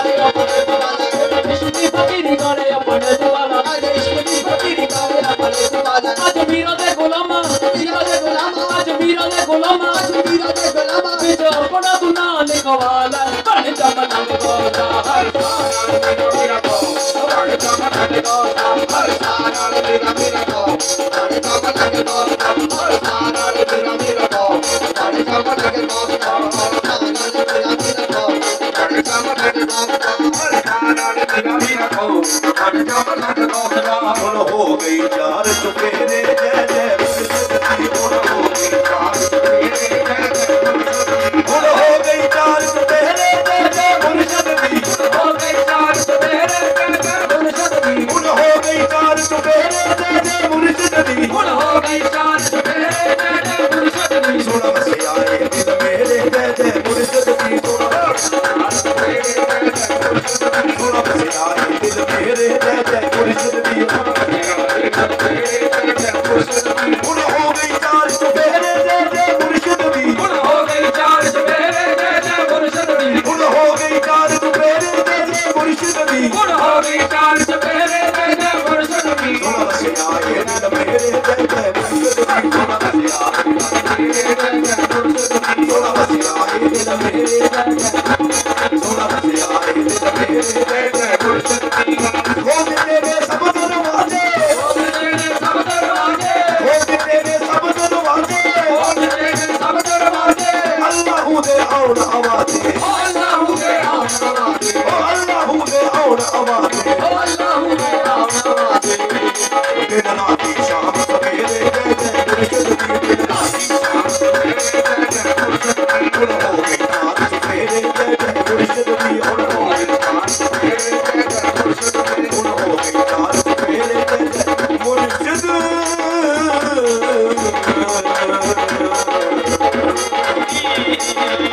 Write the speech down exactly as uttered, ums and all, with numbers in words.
अपने दीवाना इश्क दी फकीरी करे अपने दीवाना आज इश्क दी फकीरी करे अपने दीवाना आज मीरा दे गुलामा मीरा दे गुलामा आज मीरा दे गुलामा आज मीरा दे गुलामा बिच अपना तू ना लिखवाला बन जमना गोरा हर साल मेरा को बन जमना गोरा हर साल मेरा मेरा को बन जमना गोरा हर साल मेरा मेरा को बन जमना गोरा हर साल मेरा मेरा को बन जमना गोरा हर साल मेरा मेरा को बन जमना गोरा ਹੁਣ ਹੋ ਗई चार चुफेरे जय जय मुर्शिद ਹੁਣ हो गई चार चुफेरे जय जय ਹੁਣ हो गई चार चुफेरे जय जय मुर्शिद दी हो गई चार सवेरे जय जय मुर्शिद दी ਹੁਣ हो गई चार चुफेरे जय जय मुर्शिद दी ਹੁਣ हो गई चार सवेरे जय जय मुर्शिद दी सुन वसिया ए दिल मेरे जय जय मुर्शिद दी सुन चार सवेरे जय जय मुर्शिद दी सुन वसिया ए दिल मेरे जय जय मुर्शिद दी जय जय मुर्शिद दी ਹੁਣ हो गई चार चुफेरे जय जय मुर्शिद दी ਹੁਣ हो गई चार सवेरे जय जय मुर्शिद दी ਹੁਣ हो गई चार चुफेरे जय जय मुर्शिद दी ਹੁਣ हो गई चार सवेरे जय जय मुर्शिद दी सुन वसिया ए दिल मेरे जय जय मुर्शिद दी सुन वसिया जय जय मुर्शिद दी सुन वसिया ए दिल मेरे जय जय सुन वसिया ए दिल मेरे जय जय मुर्शिद दी खोल तेरे सब दरवाजे खोल तेरे सब दरवाजे खोल तेरे सब दरवाजे खोल तेरे सब दरवाजे अल्लाह दे औन आवाज़े अल्लाह के आवाज़े ओ अल्लाह दे औन आवाज़े अल्लाह